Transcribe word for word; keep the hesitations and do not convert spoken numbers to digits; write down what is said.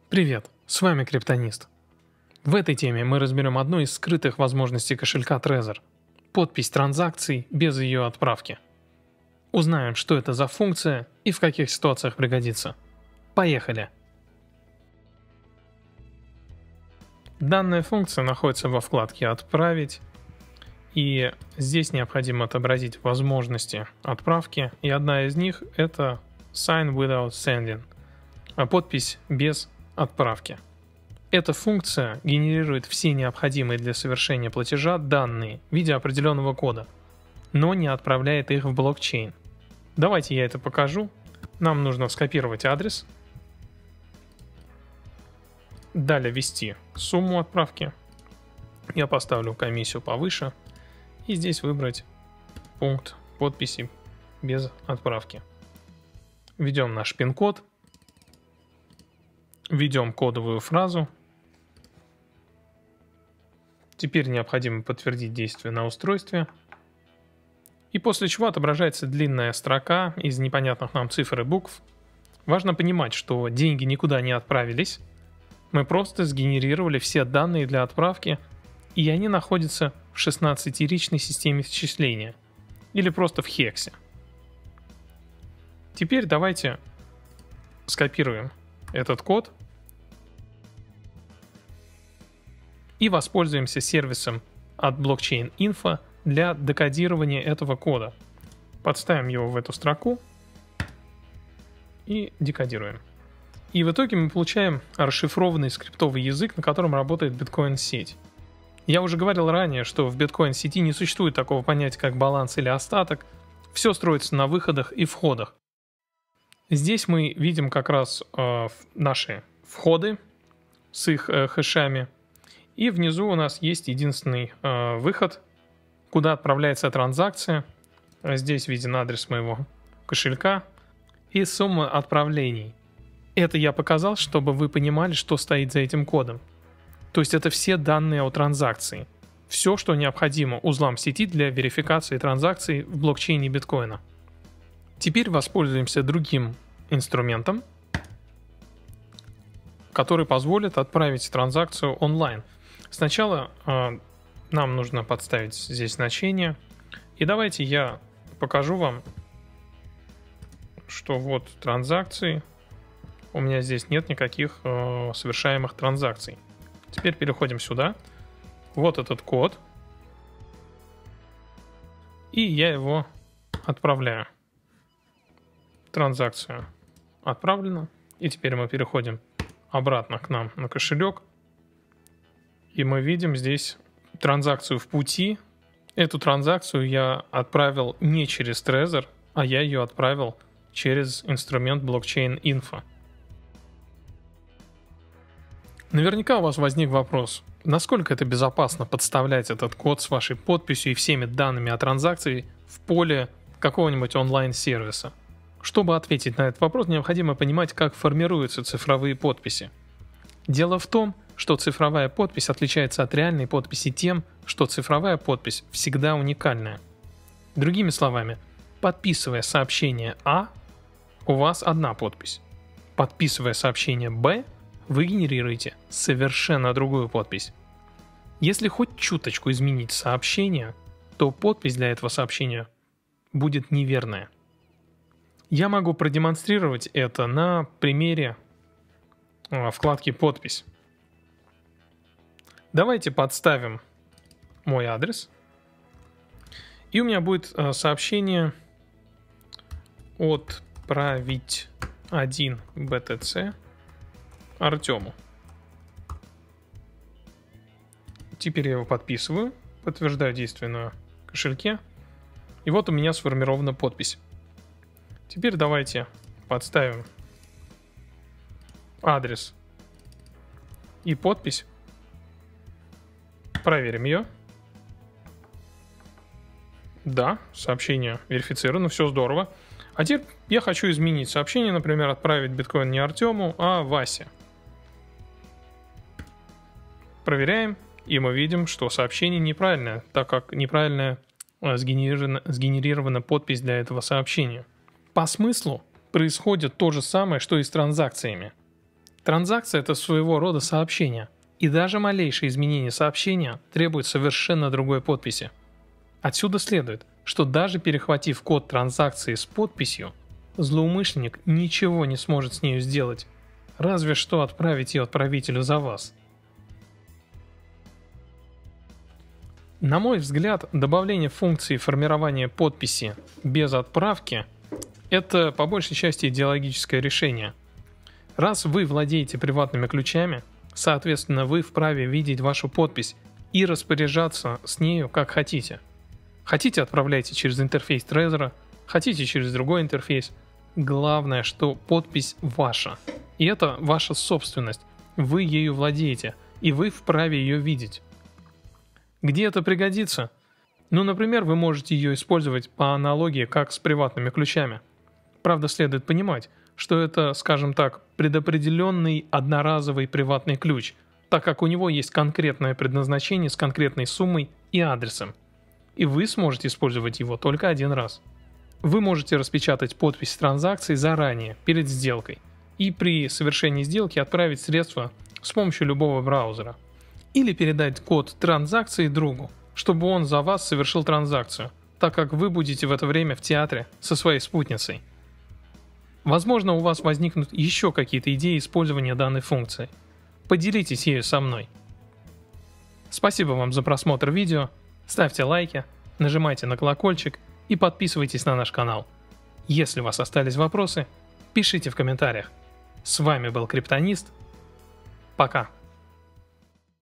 Привет, с вами Криптонист. В этой теме мы разберем одну из скрытых возможностей кошелька Trezor – подпись транзакций без ее отправки. Узнаем, что это за функция и в каких ситуациях пригодится. Поехали! Данная функция находится во вкладке «Отправить», и здесь необходимо отобразить возможности отправки, и одна из них – это «Sign without sending», а подпись без отправки. Эта функция генерирует все необходимые для совершения платежа данные в виде определенного кода, но не отправляет их в блокчейн. Давайте я это покажу. Нам нужно скопировать адрес, далее ввести сумму отправки. Я поставлю комиссию повыше и здесь выбрать пункт подписи без отправки. Введем наш пин-код. Введем кодовую фразу. Теперь необходимо подтвердить действие на устройстве. И после чего отображается длинная строка из непонятных нам цифр и букв. Важно понимать, что деньги никуда не отправились. Мы просто сгенерировали все данные для отправки, и они находятся в шестнадцатиричной системе счисления, или просто в хексе. Теперь давайте скопируем этот код и воспользуемся сервисом от Blockchain Info для декодирования этого кода. Подставим его в эту строку и декодируем. И в итоге мы получаем расшифрованный скриптовый язык, на котором работает биткоин-сеть. Я уже говорил ранее, что в биткоин-сети не существует такого понятия, как баланс или остаток. Все строится на выходах и входах. Здесь мы видим как раз э, наши входы с их э, хэшами. И внизу у нас есть единственный э, выход, куда отправляется транзакция. Здесь виден адрес моего кошелька и сумма отправлений. Это я показал, чтобы вы понимали, что стоит за этим кодом. То есть это все данные о транзакции. Все, что необходимо узлам сети для верификации транзакций в блокчейне биткоина. Теперь воспользуемся другим инструментом, который позволит отправить транзакцию онлайн. Сначала э, нам нужно подставить здесь значение. И давайте я покажу вам, что вот транзакции. У меня здесь нет никаких э, совершаемых транзакций. Теперь переходим сюда. Вот этот код. И я его отправляю. Транзакция отправлена. И теперь мы переходим обратно к нам на кошелек. И мы видим здесь транзакцию в пути. Эту транзакцию я отправил не через Trezor, а я ее отправил через инструмент Blockchain Info. Наверняка у вас возник вопрос, насколько это безопасно подставлять этот код с вашей подписью и всеми данными о транзакции в поле какого-нибудь онлайн-сервиса. Чтобы ответить на этот вопрос, необходимо понимать, как формируются цифровые подписи. Дело в том, что цифровая подпись отличается от реальной подписи тем, что цифровая подпись всегда уникальная. Другими словами, подписывая сообщение А, у вас одна подпись. Подписывая сообщение Б, вы генерируете совершенно другую подпись. Если хоть чуточку изменить сообщение, то подпись для этого сообщения будет неверная. Я могу продемонстрировать это на примере вкладки «Подпись». Давайте подставим мой адрес. И у меня будет сообщение «Отправить один би ти си Артему». Теперь я его подписываю, подтверждаю действие на кошельке. И вот у меня сформирована подпись. Теперь давайте подставим адрес и подпись. Проверим ее. Да, сообщение верифицировано, все здорово. А теперь я хочу изменить сообщение, например, отправить биткоин не Артему, а Васе. Проверяем, и мы видим, что сообщение неправильное, так как неправильная сгенерирована, сгенерирована подпись для этого сообщения. По смыслу происходит то же самое, что и с транзакциями. Транзакция – это своего рода сообщение, и даже малейшее изменение сообщения требует совершенно другой подписи. Отсюда следует, что даже перехватив код транзакции с подписью, злоумышленник ничего не сможет с нею сделать, разве что отправить ее отправителю за вас. На мой взгляд, добавление функции формирования подписи без отправки – это по большей части идеологическое решение. Раз вы владеете приватными ключами, соответственно, вы вправе видеть вашу подпись и распоряжаться с нею как хотите. Хотите, отправляйте через интерфейс Trezor, хотите через другой интерфейс. Главное, что подпись ваша. И это ваша собственность. Вы ею владеете, и вы вправе ее видеть. Где это пригодится? Ну, например, вы можете ее использовать по аналогии как с приватными ключами. Правда, следует понимать, что это, скажем так, предопределенный одноразовый приватный ключ, так как у него есть конкретное предназначение с конкретной суммой и адресом. И вы сможете использовать его только один раз. Вы можете распечатать подпись транзакции заранее, перед сделкой, и при совершении сделки отправить средства с помощью любого браузера. Или передать код транзакции другу, чтобы он за вас совершил транзакцию, так как вы будете в это время в театре со своей спутницей. Возможно, у вас возникнут еще какие-то идеи использования данной функции. Поделитесь ею со мной. Спасибо вам за просмотр видео, ставьте лайки, нажимайте на колокольчик и подписывайтесь на наш канал. Если у вас остались вопросы, пишите в комментариях. С вами был Криптонист. Пока.